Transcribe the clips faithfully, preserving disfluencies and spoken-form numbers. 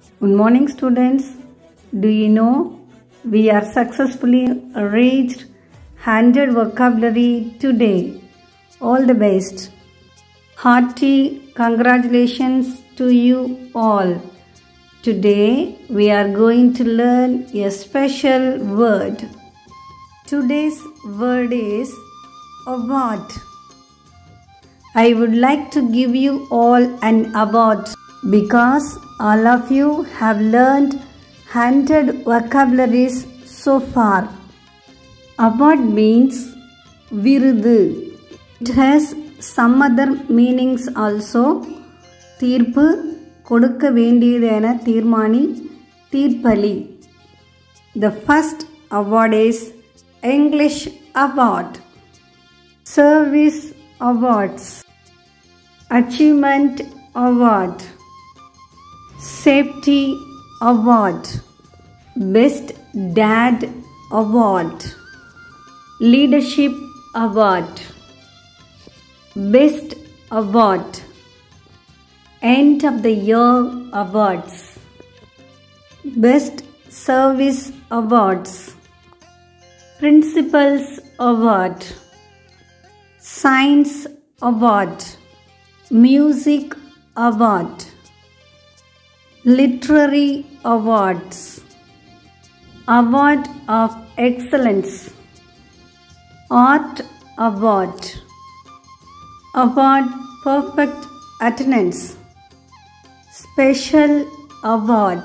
Good morning, students. Do you know we are successfully reached one hundred vocabulary today? All the best. Hearty congratulations to you all. Today we are going to learn a special word. Today's word is award. I would like to give you all an award because all of you have learned one hundred vocabularies so far. Award means virudu. It has some other meanings also. தீர்ப்பு, கொடுக்க வேண்டியதென தீர்மானி, தீர்ப்பலி. The first award is English Award, Service Awards, Achievement Award, Safety Award, Best Dad Award, Leadership Award, Best Award, End of the Year Awards, Best Service Awards, Principals Award, Science Award, Music Award, Literary Awards, Award of Excellence, Art Award, Award Perfect Attendance, Special Award,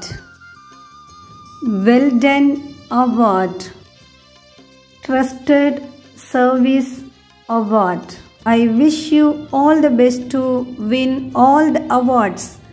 Well Done Award, Trusted Service Award. I wish you all the best to win all the awards.